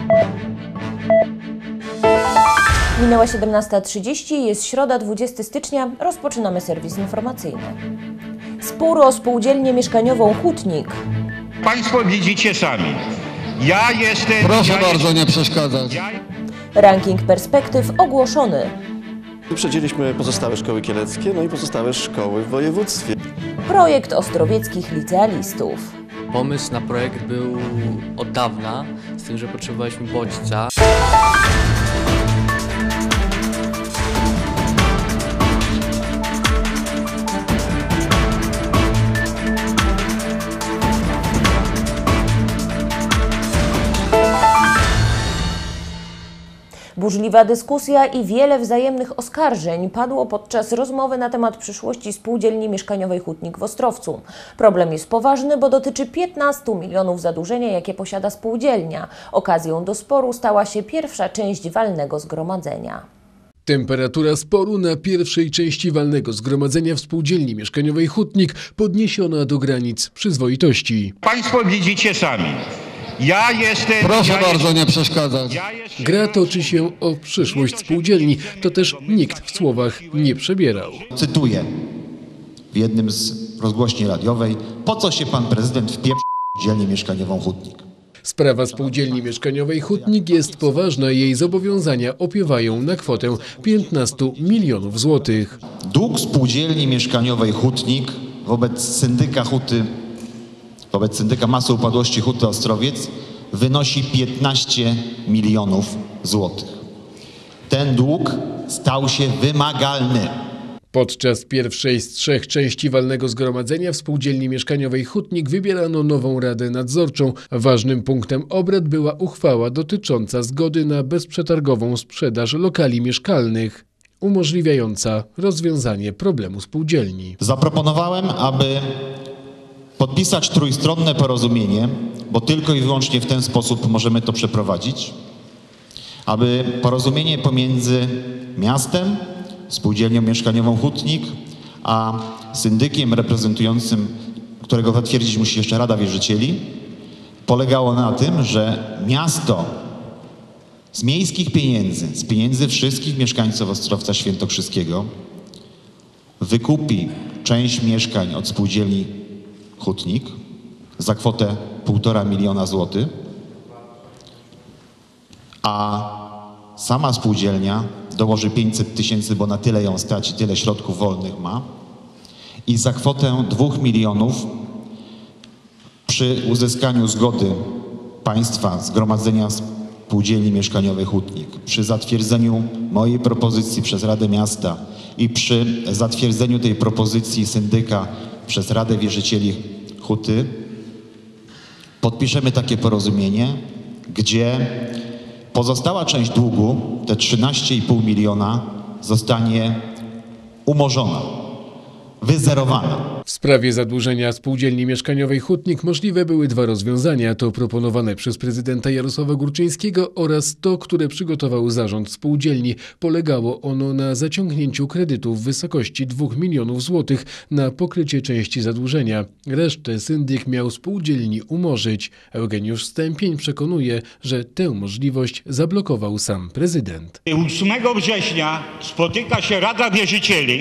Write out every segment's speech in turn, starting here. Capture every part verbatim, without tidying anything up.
Minęła siedemnasta trzydzieści, jest środa, dwudziestego stycznia, rozpoczynamy serwis informacyjny. Spór o spółdzielnię mieszkaniową Hutnik. Państwo widzicie sami. Ja jestem... Proszę ja bardzo, jestem, nie przeszkadzać. Ja... Ranking perspektyw ogłoszony. Wyprzedziliśmy pozostałe szkoły kieleckie, no i pozostałe szkoły w województwie. Projekt ostrowieckich licealistów. Pomysł na projekt był od dawna, z tym, że potrzebowaliśmy bodźca. Burzliwa dyskusja i wiele wzajemnych oskarżeń padło podczas rozmowy na temat przyszłości spółdzielni mieszkaniowej Hutnik w Ostrowcu. Problem jest poważny, bo dotyczy piętnastu milionów zadłużenia, jakie posiada spółdzielnia. Okazją do sporu stała się pierwsza część walnego zgromadzenia. Temperatura sporu na pierwszej części walnego zgromadzenia w spółdzielni mieszkaniowej Hutnik podniesiona do granic przyzwoitości. Państwo widzicie sami. Ja jestem... Proszę ja bardzo, jestem, nie przeszkadzać. ja jestem, Gra toczy się o przyszłość spółdzielni, to też nikt w słowach nie przebierał. Cytuję w jednym z rozgłośni radiowej: po co się pan prezydent wpieprzył w spółdzielnię mieszkaniową Hutnik? Sprawa spółdzielni mieszkaniowej Hutnik jest poważna, jej zobowiązania opiewają na kwotę piętnastu milionów złotych. Dług spółdzielni mieszkaniowej Hutnik wobec syndyka Huty, wobec syndyka masy upadłości Huty Ostrowiec wynosi piętnaście milionów złotych. Ten dług stał się wymagalny. Podczas pierwszej z trzech części walnego zgromadzenia w spółdzielni mieszkaniowej Hutnik wybierano nową radę nadzorczą. Ważnym punktem obrad była uchwała dotycząca zgody na bezprzetargową sprzedaż lokali mieszkalnych, umożliwiająca rozwiązanie problemu spółdzielni. Zaproponowałem, aby podpisać trójstronne porozumienie, bo tylko i wyłącznie w ten sposób możemy to przeprowadzić, aby porozumienie pomiędzy miastem, spółdzielnią mieszkaniową Hutnik, a syndykiem reprezentującym, którego zatwierdzić musi jeszcze Rada Wierzycieli, polegało na tym, że miasto z miejskich pieniędzy, z pieniędzy wszystkich mieszkańców Ostrowca Świętokrzyskiego wykupi część mieszkań od spółdzielni Hutnik za kwotę półtora miliona złotych, a sama spółdzielnia dołoży pięćset tysięcy, bo na tyle ją stać i tyle środków wolnych ma, i za kwotę dwóch milionów przy uzyskaniu zgody państwa, zgromadzenia spółdzielni mieszkaniowej Hutnik, przy zatwierdzeniu mojej propozycji przez Radę Miasta i przy zatwierdzeniu tej propozycji syndyka przez Radę Wierzycieli Huty, podpiszemy takie porozumienie, gdzie pozostała część długu, te trzynaście i pół miliona, zostanie umorzona, wyzerowana. W sprawie zadłużenia spółdzielni mieszkaniowej Hutnik możliwe były dwa rozwiązania. To proponowane przez prezydenta Jarosława Górczyńskiego oraz to, które przygotował zarząd spółdzielni. Polegało ono na zaciągnięciu kredytu w wysokości dwóch milionów złotych na pokrycie części zadłużenia. Resztę syndyk miał spółdzielni umorzyć. Eugeniusz Stępień przekonuje, że tę możliwość zablokował sam prezydent. ósmego września spotyka się Rada Wierzycieli,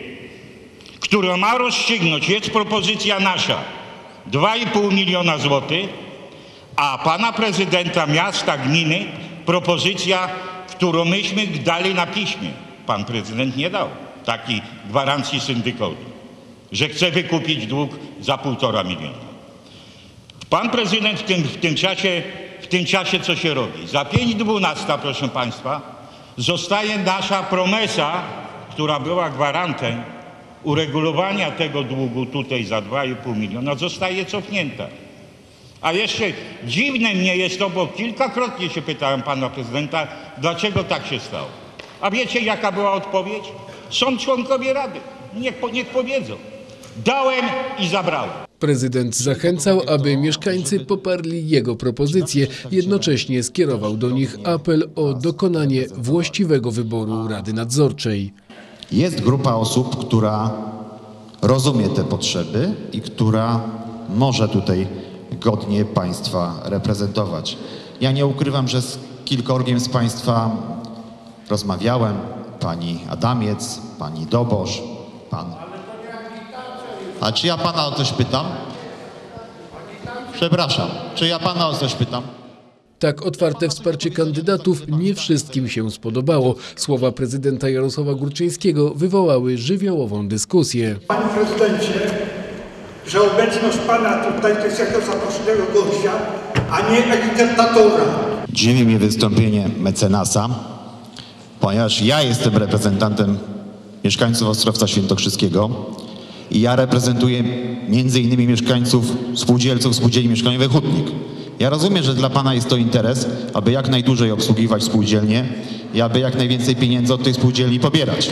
która ma rozstrzygnąć, jest propozycja nasza, dwa i pół miliona złotych, a pana prezydenta miasta, gminy, propozycja, którą myśmy dali na piśmie. Pan prezydent nie dał takiej gwarancji syndykowi, że chce wykupić dług za półtora miliona. Pan prezydent w tym, w tym czasie, w tym czasie co się robi? Za pięć dwunasta, proszę państwa, zostaje nasza promesa, która była gwarantem uregulowania tego długu tutaj za dwa i pół miliona, zostaje cofnięta. A jeszcze dziwne mnie jest to, bo kilkakrotnie się pytałem pana prezydenta, dlaczego tak się stało. A wiecie, jaka była odpowiedź? Są członkowie Rady. Niech, niech powiedzą. Dałem i zabrałem. Prezydent zachęcał, aby mieszkańcy poparli jego propozycję. Jednocześnie skierował do nich apel o dokonanie właściwego wyboru Rady Nadzorczej. Jest grupa osób, która rozumie te potrzeby i która może tutaj godnie Państwa reprezentować. Ja nie ukrywam, że z kilkorgiem z Państwa rozmawiałem. Pani Adamiec, pani Dobosz, pan... A czy ja Pana o coś pytam? Przepraszam, czy ja Pana o coś pytam? Tak otwarte wsparcie kandydatów nie wszystkim się spodobało. Słowa prezydenta Jarosława Górczyńskiego wywołały żywiołową dyskusję. Panie prezydencie, że obecność Pana tutaj to jest jako zaproszonego gościa, a nie agitatora. Dziwi mnie wystąpienie mecenasa, ponieważ ja jestem reprezentantem mieszkańców Ostrowca Świętokrzyskiego i ja reprezentuję między innymi mieszkańców spółdzielców Spółdzielni Mieszkaniowej Hutnik. Ja rozumiem, że dla Pana jest to interes, aby jak najdłużej obsługiwać spółdzielnie i aby jak najwięcej pieniędzy od tej spółdzielni pobierać.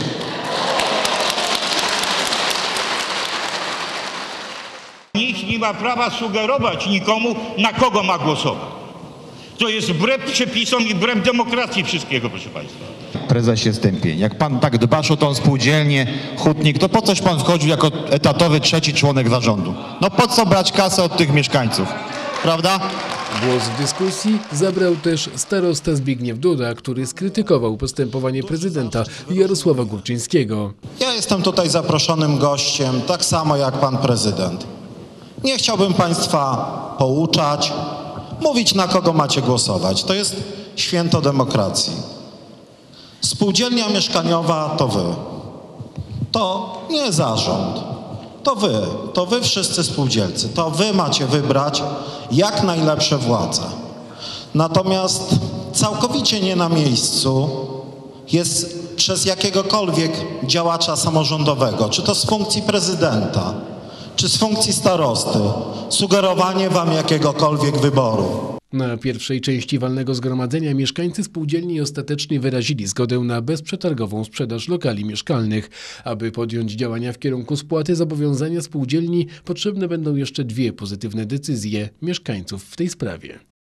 Nikt nie ma prawa sugerować nikomu, na kogo ma głosować. To jest wbrew przepisom i wbrew demokracji wszystkiego, proszę Państwa. Prezesie Stępień, jak Pan tak dbasz o tą spółdzielnię, Hutnik, to po coś Pan wchodził jako etatowy trzeci członek zarządu? No po co brać kasę od tych mieszkańców, prawda? Głos w dyskusji zabrał też starosta Zbigniew Duda, który skrytykował postępowanie prezydenta Jarosława Górczyńskiego. Ja jestem tutaj zaproszonym gościem, tak samo jak pan prezydent. Nie chciałbym Państwa pouczać, mówić, na kogo macie głosować. To jest święto demokracji. Spółdzielnia mieszkaniowa to wy. To nie zarząd. To wy. To wy wszyscy spółdzielcy. To wy macie wybrać jak najlepsze władze. Natomiast całkowicie nie na miejscu jest przez jakiegokolwiek działacza samorządowego, czy to z funkcji prezydenta, czy z funkcji starosty, sugerowanie wam jakiegokolwiek wyboru. Na pierwszej części walnego zgromadzenia mieszkańcy spółdzielni ostatecznie wyrazili zgodę na bezprzetargową sprzedaż lokali mieszkalnych. Aby podjąć działania w kierunku spłaty zobowiązania spółdzielni, potrzebne będą jeszcze dwie pozytywne decyzje mieszkańców w tej sprawie.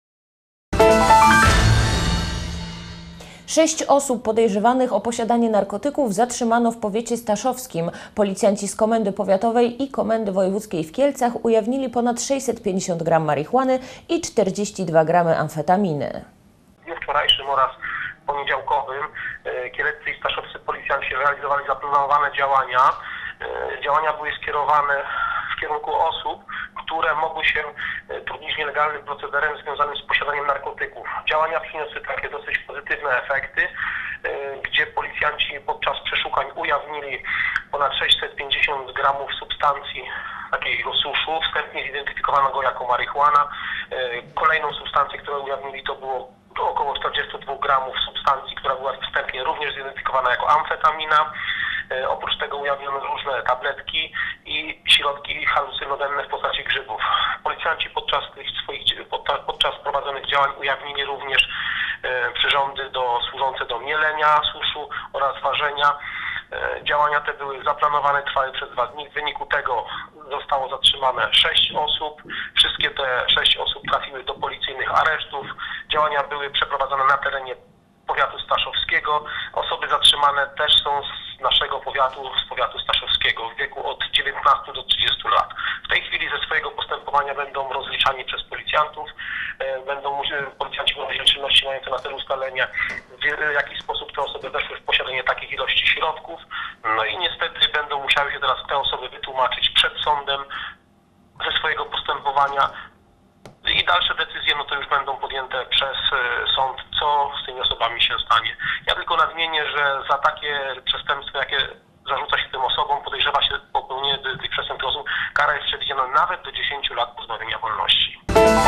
Sześć osób podejrzewanych o posiadanie narkotyków zatrzymano w powiecie staszowskim. Policjanci z Komendy Powiatowej i Komendy Wojewódzkiej w Kielcach ujawnili ponad sześćset pięćdziesiąt gram marihuany i czterdzieści dwa gramy amfetaminy. W dniu wczorajszym oraz poniedziałkowym kieleccy i staszowscy policjanci realizowali zaplanowane działania. Działania były skierowane w kierunku osób, które mogły się trudnić nielegalnym procederem związanym z posiadaniem narkotyków. Działania przyniosły takie dosyć pozytywne efekty, gdzie policjanci podczas przeszukań ujawnili ponad sześćset pięćdziesiąt gramów substancji takiego suszu. Wstępnie zidentyfikowano go jako marihuana. Kolejną substancję, którą ujawnili, to było około czterdzieści dwa gramów substancji, która była wstępnie również zidentyfikowana jako amfetamina. Oprócz tego ujawniono różne tabletki i środki halucynogenne w postaci grzybów. Policjanci podczas tych swoich, podczas prowadzonych działań ujawnili również przyrządy do, służące do mielenia suszu oraz ważenia. Działania te były zaplanowane, trwały przez dwa dni. W wyniku tego zostało zatrzymane sześć osób. Wszystkie te sześć osób trafiły do policyjnych aresztów. Działania były przeprowadzone na terenie powiatu staszowskiego. Osoby zatrzymane też są z naszego powiatu, z powiatu staszowskiego w wieku od dziewiętnastu do trzydziestu lat. W tej chwili ze swojego postępowania będą rozliczani przez policjantów. Będą policjanci prowadzić czynności mające na celu ustalenie, w jaki sposób te osoby weszły w posiadanie takich ilości środków. No i niestety będą musiały się teraz te osoby wytłumaczyć przed sądem ze swojego postępowania. I dalsze decyzje, no to już będą podjęte przez sąd, co z tymi osobami się stanie. Ja tylko nadmienię, że za takie przestępstwo, jakie zarzuca się tym osobom, podejrzewa się popełnienie tych przestępstw osób, kara jest przewidziana nawet do dziesięciu lat pozbawienia wolności.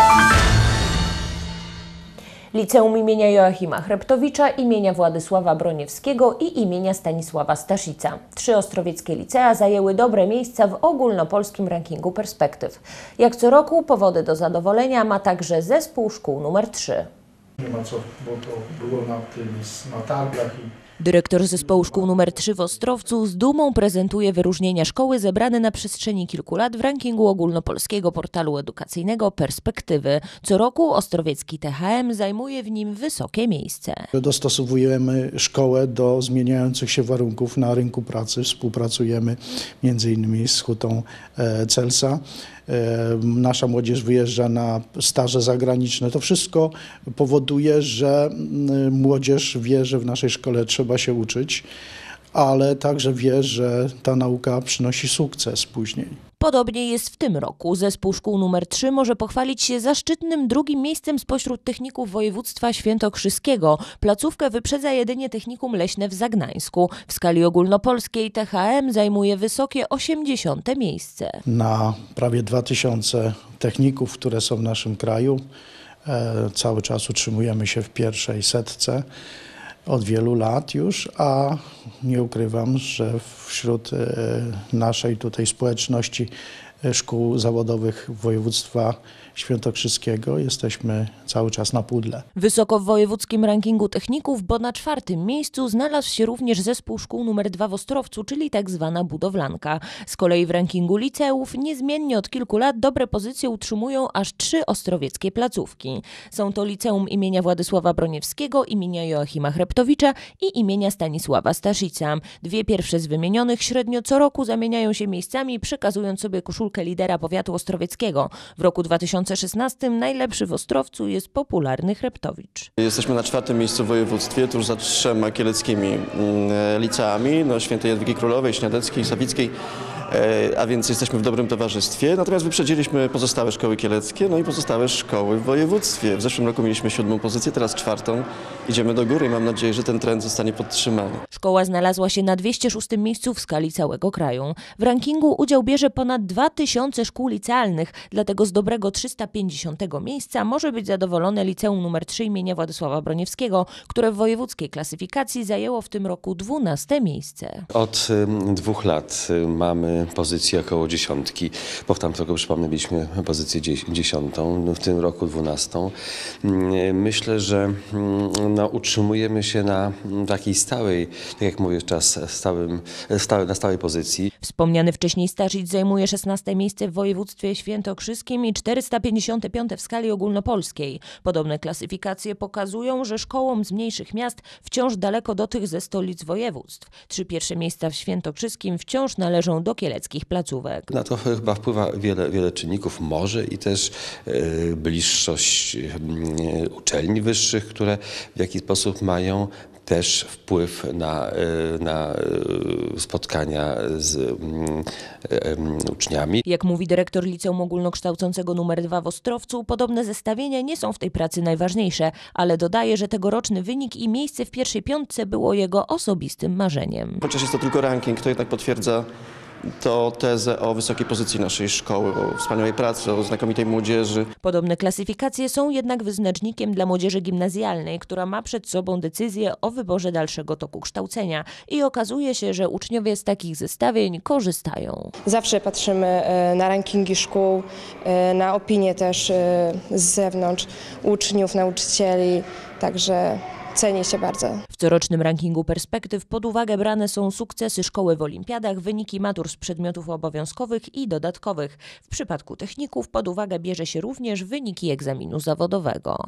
Liceum imienia Joachima Chreptowicza, imienia Władysława Broniewskiego i imienia Stanisława Staszica. Trzy ostrowieckie licea zajęły dobre miejsca w ogólnopolskim rankingu perspektyw. Jak co roku powody do zadowolenia ma także zespół szkół numer trzy. Nie ma co, bo to było na tym, na targach i Dyrektor zespołu szkół numer trzy w Ostrowcu z dumą prezentuje wyróżnienia szkoły zebrane na przestrzeni kilku lat w rankingu ogólnopolskiego portalu edukacyjnego Perspektywy. Co roku ostrowiecki T H M zajmuje w nim wysokie miejsce. Dostosowujemy szkołę do zmieniających się warunków na rynku pracy. Współpracujemy między innymi z Hutą Celsa. nasza młodzież wyjeżdża na staże zagraniczne. To wszystko powoduje, że młodzież wie, że w naszej szkole trzeba się uczyć, ale także wie, że ta nauka przynosi sukces później. Podobnie jest w tym roku. Zespół szkół numer trzy może pochwalić się zaszczytnym drugim miejscem spośród techników województwa świętokrzyskiego. Placówkę wyprzedza jedynie technikum leśne w Zagnańsku. W skali ogólnopolskiej T H M zajmuje wysokie osiemdziesiąte miejsce. Na prawie dwa tysiące techników, które są w naszym kraju, e, cały czas utrzymujemy się w pierwszej setce. Od wielu lat już, a nie ukrywam, że wśród naszej tutaj społeczności szkół zawodowych województwa świętokrzyskiego jesteśmy cały czas na pudle. Wysoko w wojewódzkim rankingu techników, bo na czwartym miejscu znalazł się również zespół szkół numer dwa w Ostrowcu, czyli tak zwana budowlanka. Z kolei w rankingu liceów niezmiennie od kilku lat dobre pozycje utrzymują aż trzy ostrowieckie placówki. Są to liceum imienia Władysława Broniewskiego, imienia Joachima Hreptowicza i imienia Stanisława Staszica. Dwie pierwsze z wymienionych średnio co roku zamieniają się miejscami, przekazując sobie koszulkę lidera powiatu ostrowieckiego. W roku dwa tysiące szesnastym najlepszy w Ostrowcu jest popularny Hreptowicz. Jesteśmy na czwartym miejscu w województwie, tuż za trzema kieleckimi liceami, no, Świętej Jadwigi Królowej, Śniadeckiej, Sawickiej, a więc jesteśmy w dobrym towarzystwie. Natomiast wyprzedziliśmy pozostałe szkoły kieleckie, no i pozostałe szkoły w województwie. W zeszłym roku mieliśmy siódmą pozycję, teraz czwartą. Idziemy do góry i mam nadzieję, że ten trend zostanie podtrzymany. Szkoła znalazła się na dwieście szóstym miejscu w skali całego kraju. W rankingu udział bierze ponad dwa tysiące szkół licealnych, dlatego z dobrego trzysta pięćdziesiątego miejsca może być zadowolone liceum numer trzy imienia Władysława Broniewskiego, które w wojewódzkiej klasyfikacji zajęło w tym roku dwunaste miejsce. Od y, dwóch lat y, mamy pozycję około dziesiątki, bo w tamtym roku, przypomnę, mieliśmy pozycję dziesiątą, w tym roku dwunastą. Y, myślę, że y, no, utrzymujemy się na takiej stałej, tak jak mówię, czas stałym, stałe, na stałej pozycji. Wspomniany wcześniej Staszic zajmuje szesnaste miejsce w województwie świętokrzyskim i czterysta pięćdziesiąte piąte w skali ogólnopolskiej. Podobne klasyfikacje pokazują, że szkołom z mniejszych miast wciąż daleko do tych ze stolic województw. Trzy pierwsze miejsca w świętokrzyskim wciąż należą do kieleckich placówek. Na to chyba wpływa wiele, wiele czynników, może i też y, bliższość y, uczelni wyższych, które w jakiś sposób mają też wpływ na, na spotkania z uczniami. Jak mówi dyrektor Liceum Ogólnokształcącego numer dwa w Ostrowcu, podobne zestawienia nie są w tej pracy najważniejsze, ale dodaje, że tegoroczny wynik i miejsce w pierwszej piątce było jego osobistym marzeniem. Chociaż jest to tylko ranking, to jednak potwierdza to tezę o wysokiej pozycji naszej szkoły, o wspaniałej pracy, o znakomitej młodzieży. Podobne klasyfikacje są jednak wyznacznikiem dla młodzieży gimnazjalnej, która ma przed sobą decyzję o wyborze dalszego toku kształcenia i okazuje się, że uczniowie z takich zestawień korzystają. Zawsze patrzymy na rankingi szkół, na opinie też z zewnątrz uczniów, nauczycieli, także ceni się bardzo. W corocznym rankingu perspektyw pod uwagę brane są sukcesy szkoły w olimpiadach, wyniki matur z przedmiotów obowiązkowych i dodatkowych. W przypadku techników pod uwagę bierze się również wyniki egzaminu zawodowego.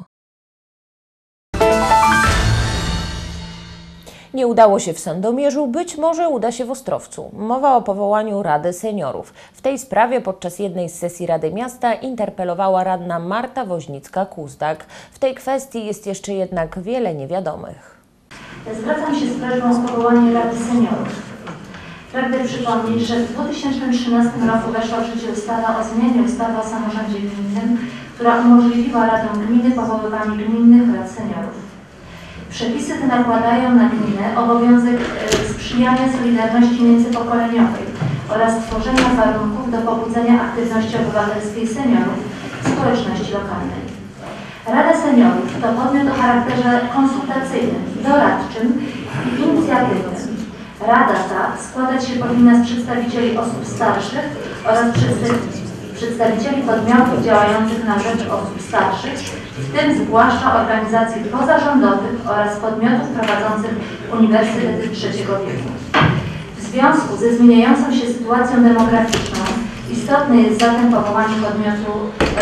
Nie udało się w Sandomierzu, być może uda się w Ostrowcu. Mowa o powołaniu Rady Seniorów. W tej sprawie podczas jednej z sesji Rady Miasta interpelowała radna Marta Woźnicka-Kuzdak. W tej kwestii jest jeszcze jednak wiele niewiadomych. Zwracam się z prośbą o powołanie Rady Seniorów. Pragnę przypomnieć, że w dwa tysiące trzynastym roku weszła w życie ustawa o zmianie ustawy o samorządzie gminnym, która umożliwiła radom gminy powoływanie gminnych rad seniorów. Przepisy te nakładają na gminę obowiązek sprzyjania solidarności międzypokoleniowej oraz tworzenia warunków do pobudzenia aktywności obywatelskiej seniorów w społeczności lokalnej. Rada Seniorów to podmiot o charakterze konsultacyjnym, doradczym i inicjatywnym. Rada ta składać się powinna z przedstawicieli osób starszych oraz przedstawicieli podmiotów działających na rzecz osób starszych, w tym zwłaszcza organizacji pozarządowych oraz podmiotów prowadzących uniwersytety trzeciego wieku. W związku ze zmieniającą się sytuacją demograficzną Istotne jest zatem powołanie podmiotu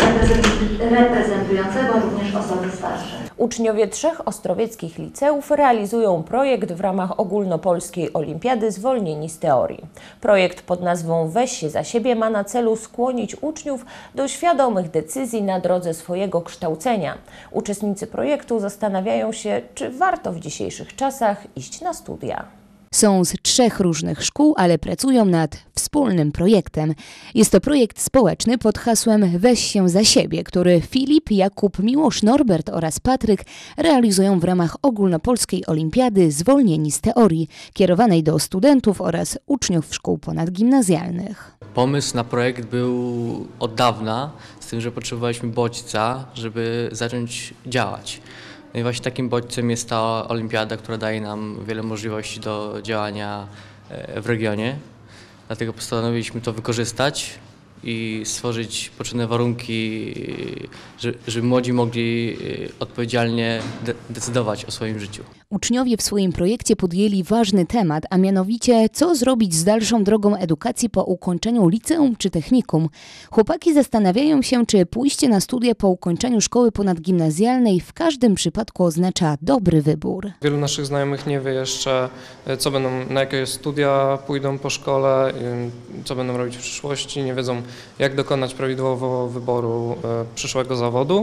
reprezentującego również osoby starsze. Uczniowie trzech ostrowieckich liceów realizują projekt w ramach ogólnopolskiej olimpiady Zwolnieni z teorii. Projekt pod nazwą Weź się za siebie ma na celu skłonić uczniów do świadomych decyzji na drodze swojego kształcenia. Uczestnicy projektu zastanawiają się, czy warto w dzisiejszych czasach iść na studia. Są z trzech różnych szkół, ale pracują nad wspólnym projektem. Jest to projekt społeczny pod hasłem Weź się za siebie, który Filip, Jakub, Miłosz, Norbert oraz Patryk realizują w ramach ogólnopolskiej olimpiady Zwolnieni z teorii, kierowanej do studentów oraz uczniów szkół ponadgimnazjalnych. Pomysł na projekt był od dawna, z tym, że potrzebowaliśmy bodźca, żeby zacząć działać. No i właśnie takim bodźcem jest ta olimpiada, która daje nam wiele możliwości do działania w regionie. Dlatego postanowiliśmy to wykorzystać i stworzyć potrzebne warunki, żeby młodzi mogli odpowiedzialnie de- decydować o swoim życiu. Uczniowie w swoim projekcie podjęli ważny temat, a mianowicie co zrobić z dalszą drogą edukacji po ukończeniu liceum czy technikum. Chłopaki zastanawiają się, czy pójście na studia po ukończeniu szkoły ponadgimnazjalnej w każdym przypadku oznacza dobry wybór. Wielu naszych znajomych nie wie jeszcze, co będą, na jakie studia pójdą po szkole, co będą robić w przyszłości, nie wiedzą, jak dokonać prawidłowo wyboru przyszłego zawodu.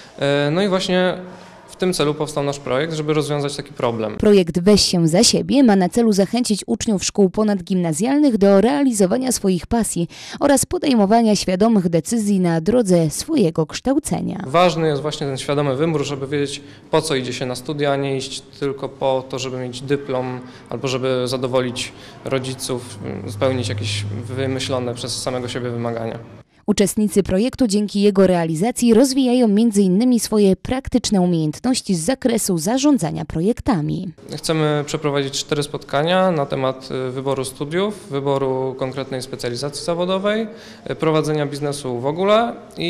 No i właśnie w tym celu powstał nasz projekt, żeby rozwiązać taki problem. Projekt Weź się za siebie ma na celu zachęcić uczniów szkół ponadgimnazjalnych do realizowania swoich pasji oraz podejmowania świadomych decyzji na drodze swojego kształcenia. Ważny jest właśnie ten świadomy wybór, żeby wiedzieć, po co idzie się na studia, a nie iść tylko po to, żeby mieć dyplom albo żeby zadowolić rodziców, spełnić jakieś wymyślone przez samego siebie wymagania. Uczestnicy projektu dzięki jego realizacji rozwijają między innymi swoje praktyczne umiejętności z zakresu zarządzania projektami. Chcemy przeprowadzić cztery spotkania na temat wyboru studiów, wyboru konkretnej specjalizacji zawodowej, prowadzenia biznesu w ogóle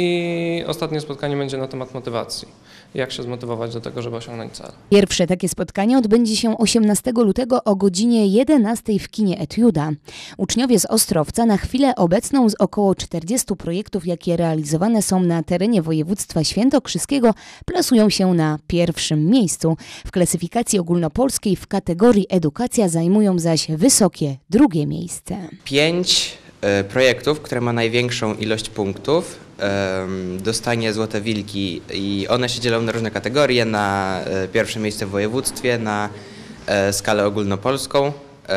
i ostatnie spotkanie będzie na temat motywacji. Jak się zmotywować do tego, żeby osiągnąć cel. Pierwsze takie spotkanie odbędzie się osiemnastego lutego o godzinie jedenastej w kinie Etiuda. Uczniowie z Ostrowca na chwilę obecną z około czterdziestu projektów, jakie realizowane są na terenie województwa świętokrzyskiego, plasują się na pierwszym miejscu. W klasyfikacji ogólnopolskiej w kategorii edukacja zajmują zaś wysokie drugie miejsce. Pięć y, projektów, które ma największą ilość punktów, dostanie Złote Wilki i one się dzielą na różne kategorie, na pierwsze miejsce w województwie, na skalę ogólnopolską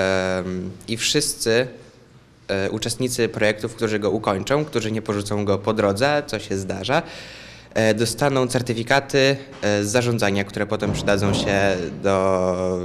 i wszyscy uczestnicy projektów, którzy go ukończą, którzy nie porzucą go po drodze, co się zdarza, dostaną certyfikaty z zarządzania, które potem przydadzą się do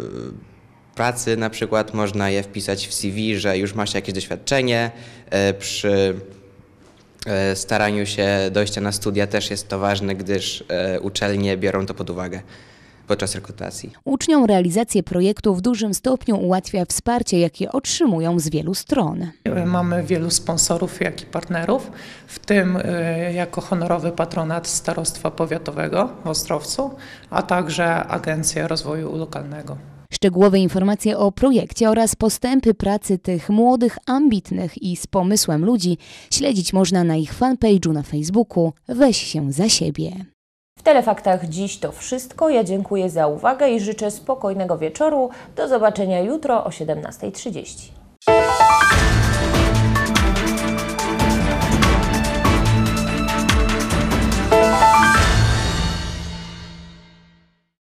pracy. Na przykład można je wpisać w C V, że już ma się jakieś doświadczenie przy staraniu się dojścia na studia też jest to ważne, gdyż uczelnie biorą to pod uwagę podczas rekrutacji. Uczniom realizację projektu w dużym stopniu ułatwia wsparcie, jakie otrzymują z wielu stron. Mamy wielu sponsorów, jak i partnerów, w tym jako honorowy patronat Starostwa Powiatowego w Ostrowcu, a także Agencja Rozwoju Lokalnego. Szczegółowe informacje o projekcie oraz postępy pracy tych młodych, ambitnych i z pomysłem ludzi śledzić można na ich fanpage'u na Facebooku Weź się za siebie. W Telefaktach dziś to wszystko. Ja dziękuję za uwagę i życzę spokojnego wieczoru. Do zobaczenia jutro o siedemnastej trzydzieści.